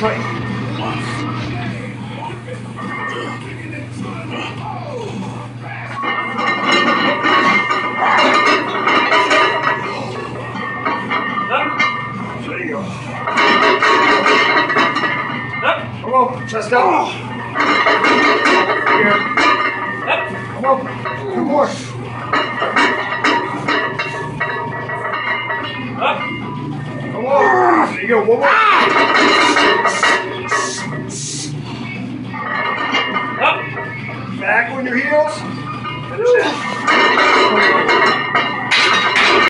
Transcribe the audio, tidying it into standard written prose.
There you go. Come on, chest out. Here. Come on, 2 more. Come on. There you go, 1 more.